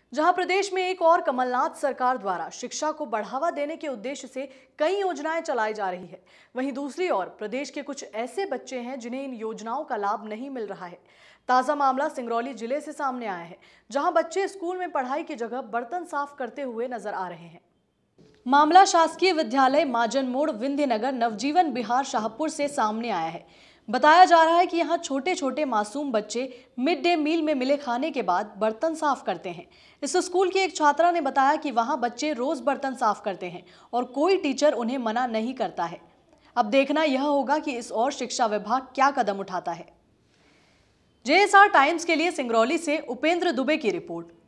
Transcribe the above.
जहां प्रदेश में एक और कमलनाथ सरकार द्वारा शिक्षा को बढ़ावा देने के उद्देश्य से कई योजनाएं चलाई जा रही है, वहीं दूसरी ओर प्रदेश के कुछ ऐसे बच्चे हैं जिन्हें इन योजनाओं का लाभ नहीं मिल रहा है। ताजा मामला सिंगरौली जिले से सामने आया है, जहां बच्चे स्कूल में पढ़ाई की जगह बर्तन साफ करते हुए नजर आ रहे हैं। मामला शासकीय विद्यालय माजन मोड़ विंध्यनगर नवजीवन बिहार शाहपुर से सामने आया है। बताया जा रहा है कि यहाँ छोटे छोटे मासूम बच्चे मिड डे मील में मिले खाने के बाद बर्तन साफ करते हैं। इस स्कूल की एक छात्रा ने बताया कि वहाँ बच्चे रोज बर्तन साफ करते हैं और कोई टीचर उन्हें मना नहीं करता है। अब देखना यह होगा कि इस ओर शिक्षा विभाग क्या कदम उठाता है। JSR टाइम्स के लिए सिंगरौली से उपेंद्र दुबे की रिपोर्ट।